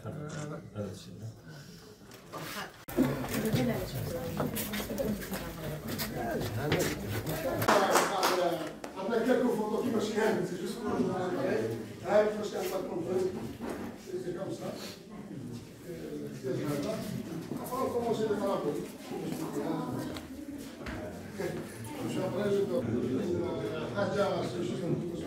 هذا الشيء. عندنا quelques photos qui marchent bien, c'est juste pour هاي فاش كان باكم سي كوم سا on commence les travaux. Je après je dois حاجة c'est juste un petit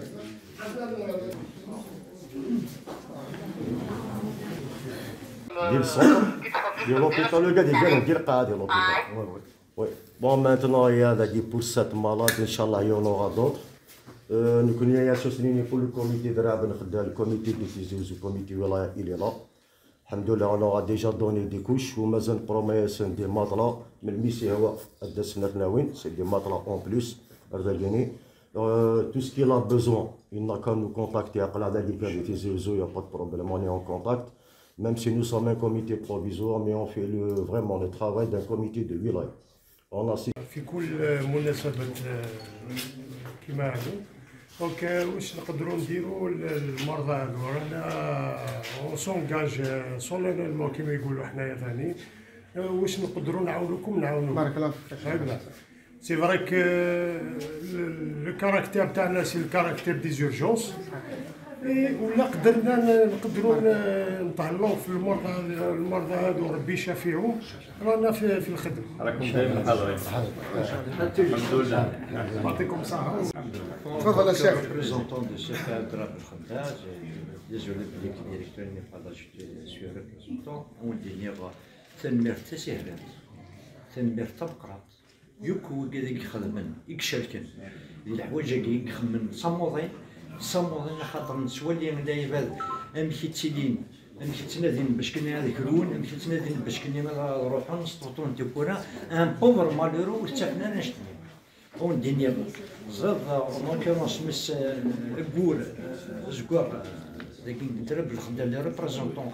ديال السونتر ديال لوبيتال لو كاع ديال القاعه ديال لوبيتال. وي وي وي بون مانتنون هي هذا دي بور سات مالاد ان شاء الله يونوغا دوطر. نكون يا سوسنين يقول الكوميتي دراب نخدم الكوميتي ديسيزيون كوميتي ولايه الى لا الحمد لله اون اورا ديجا دوني دي كوش ومازال بروميسون دي ماطلا من ميسي هو هدا سنتنا وين سي دي ماطلا اون بلوس رجعيني tout ce qu'il a besoin il n'a qu'à nous contacter après la décision il y a pas de problème on est en contact. Même si nous sommes un comité provisoire, mais on fait vraiment le travail d'un comité de wilaya. On a في كل مناسبة كيما هادو دونك واش نقدروا نديروا للمرضى هادو رانا اون سونكاج سولينيلمون كيما يقولوا حنايا ثاني واش نقدروا نعاونوكم نعاونوكم. بارك الله فيك. هكذا سي فري كو لو كاركتير تاعنا سي الكاركتير دي زورجونس ولا نقدروا نطلعوا في المرضى هادو ربي يشافيهم رانا في الخدمه. راكم دائما حاضرين. الحمد لله. يعطيكم الصحه. تفضل الشيخ. ريبريزونتون دو شيخ عبد الرب الخداج désolé de l'équipe directeur n'est pas là, je suis représentant. On dit نيغا تنمير تسهلات تنمير تبقرات يكو كذا يخدمن يكشلكن الحوايج كي يخمن صمودين خاطر نسولي من دايما امشي تسيدين امشي تنادين باش كنا هذاك لون امشي تنادين باش كنا نروحو نسطوطو نتيكورا ان بوفر مالورو وستفنا نشتني اون دينيا زاد مونكيرونس مس كور زكور لكن نترب الخدام لي ريبريزونطون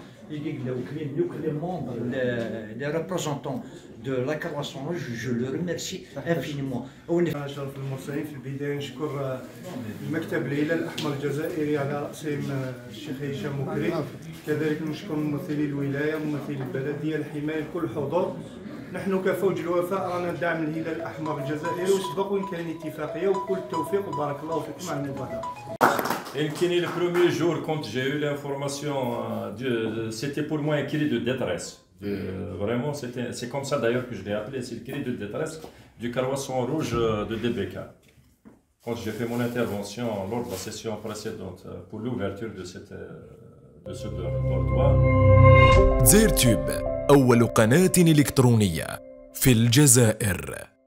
les membres, les représentants de la Croissant, je le remercie infiniment. أشرف المرسلين في البداية نشكر المكتب الهلال الأحمر الجزائري على رأسهم الشيخ هشام مكري، كذلك نشكر ممثلي الولاية ممثلي البلدية الحماية لكل حضور. نحن كفوج الوفاء رانا ندعم الهلال الأحمر الجزائري وسبق وإن كان اتفاقية وكل التوفيق وبارك الله فيكم على المبادرة. Le premier jour, quand j'ai eu l'information, c'était pour moi un cri de détresse. Vraiment, c'est comme ça d'ailleurs que je l'ai appelé, c'est le cri de détresse du Croissant rouge de DBK. Quand j'ai fait mon intervention lors de la session précédente pour l'ouverture de ce dortoir. زيرتوب أول قناة إلكترونية في الجزائر.